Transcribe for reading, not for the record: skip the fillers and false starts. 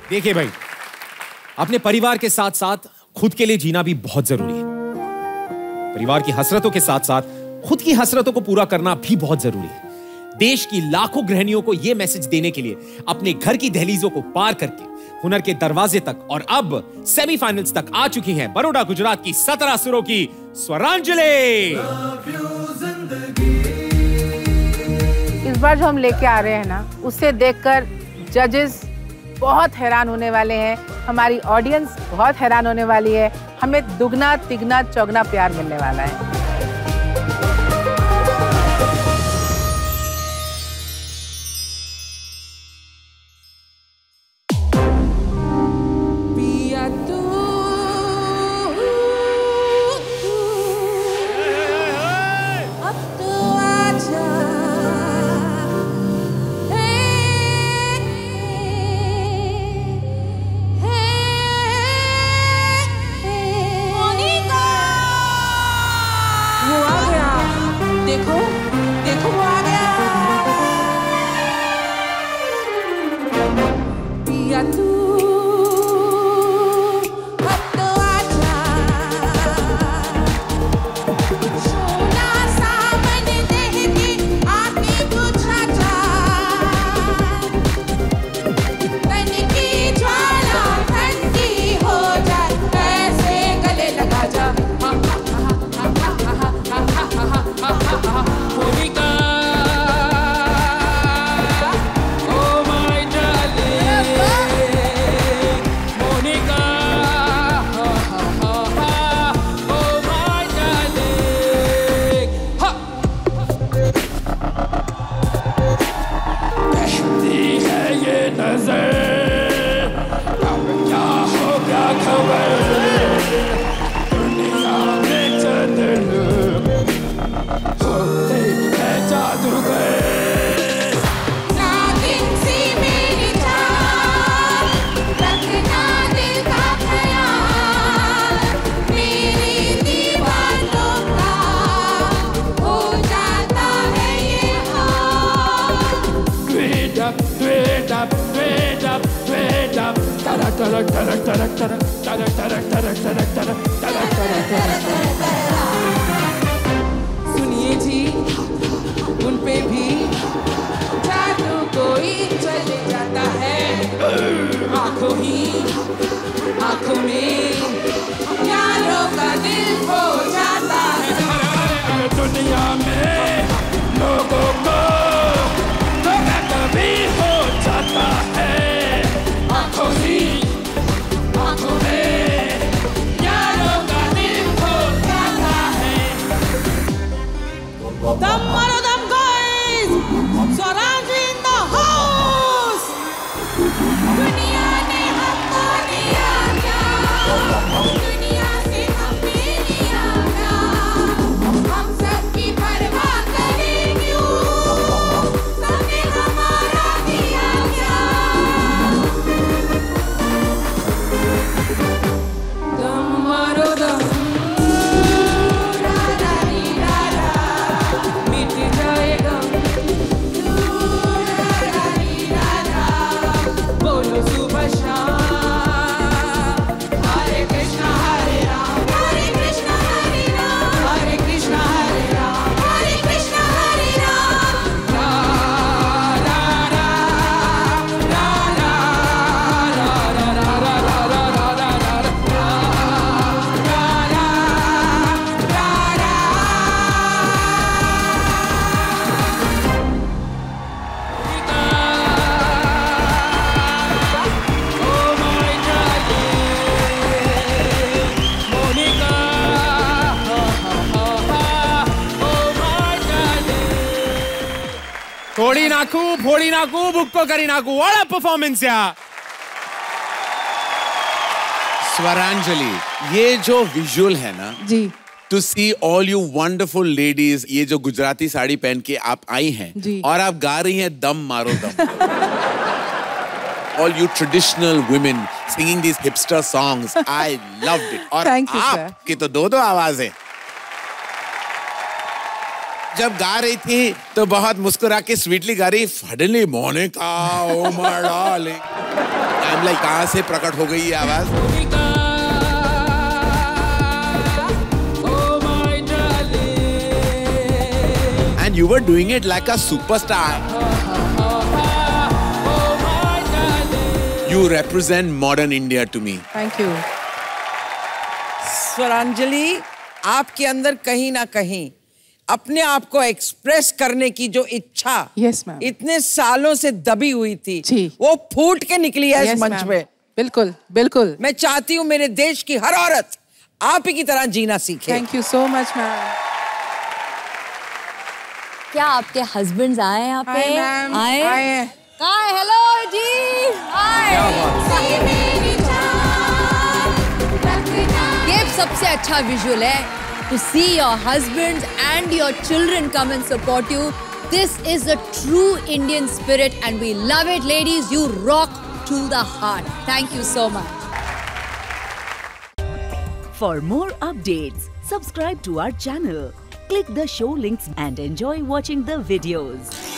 देखिए भाई, अपने परिवार के साथ साथ खुद के लिए जीना भी बहुत जरूरी है। परिवार की हसरतों के साथ साथ खुद की हसरतों को पूरा करना भी बहुत जरूरी है। देश की लाखों गृहिणियों को यह मैसेज देने के लिए अपने घर की दहलीजों को पार करके हुनर के दरवाजे तक और अब सेमीफाइनल्स तक आ चुकी हैं बड़ौदा गुजरात की 17 सुरों की स्वरांजलि। इस बार जो हम लेके आ रहे हैं ना, उसे देखकर जजेस बहुत हैरान होने वाले हैं, हमारी ऑडियंस बहुत हैरान होने वाली है, हमें दुगना तिगना चौगना प्यार मिलने वाला है। सुनिए जी, उन पे भी जादू कोई चल जाता है, आंखों ही आंखों में यारों का दिल हो जाता है। दुनिया में लोगों को धोखा कभी हो जाता है, आंखों ही आंखों में यारों का दिल हो जाता है। दम मारो दम guys, Swaranjali in the house. दुनिया ने हमको दिया क्या, दुनिया से हमें लिया क्या, हम सबकी परवाह करें क्यों, सबने हमारा दिया क्या। दम मारो दम, मिट जाएगा बोलो सुबह शाम, हरे कृष्णा हरे राम, हरे कृष्णा हरे राम, हरे कृष्णा हरे राम, हरे कृष्णा हरे राम। रा रा रा रा रा रा रा रा रा रा रा रा रा थोड़ी नाकू फोड़ी नाकू बुक्को करी नाकू, व्हाट अ परफॉर्मेंस यार। स्वरांजलि, ये जो विजुअल है ना जी, to see all you wonderful ladies, ये जो गुजराती साड़ी पहन के आप आई हैं जी। और आप गा रही हैं दम मारो दम। All you traditional women singing these hipster songs, I loved it. और Thank you, sir. आपकी तो दो आवाजें। जब गा रही थी तो बहुत मुस्कुरा के स्वीटली गा रही, suddenly Monica oh my darling. I'm like, कहाँ से प्रकट हो गई ये आवाज? And you were doing it like a superstar. You represent modern India to me. Thank you. Swaranjali, आपके अंदर कहीं ना कहीं अपने आप को एक्सप्रेस करने की जो इच्छा Yes, ma'am. इतने सालों से दबी हुई थी, जी। वो फूट के निकली है Yes, इस मंच ma'am. पे। बिल्कुल बिल्कुल। मैं चाहती हूँ मेरे देश की हर औरत आप ही की तरह जीना सीखे। Thank you so much ma'am. क्या आपके हस्बैंड्स आए यहाँ पे? Hi, ma'am. आए? आए। Hi, hello ji. हाय। ये सबसे अच्छा विजुअल है to see your husbands and your children come and support you. This is a true Indian spirit and we love it, ladies. You rock to the heart. Thank you so much. For more updates, subscribe to our channel, click the show links and enjoy watching the videos.